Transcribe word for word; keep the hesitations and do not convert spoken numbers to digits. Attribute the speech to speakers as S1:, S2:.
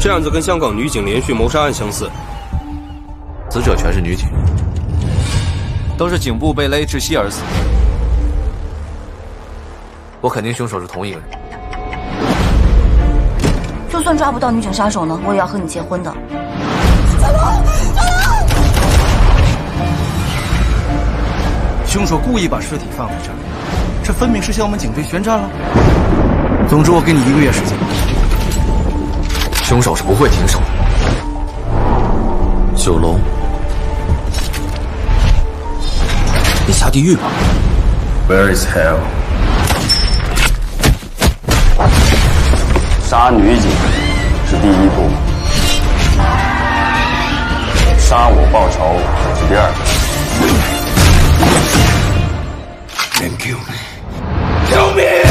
S1: 这案子跟香港女警连续谋杀案相似，
S2: 死者全是女警，
S3: 都是颈部被勒窒息而死。
S2: 我肯定凶手是同一个人。
S4: 就算抓不到女警杀手呢，我也要和你结婚的。
S5: 小龙，小龙！凶手故意把尸体放在这儿，这分明是向我们警队宣战了。总之，我给你一个月时间。
S2: 凶手是不会停手的。九龙，
S5: 你下地狱吧
S6: ！Where is hell？ 杀女警是第一步，杀我报仇是第二步。
S5: Then kill me. Kill me!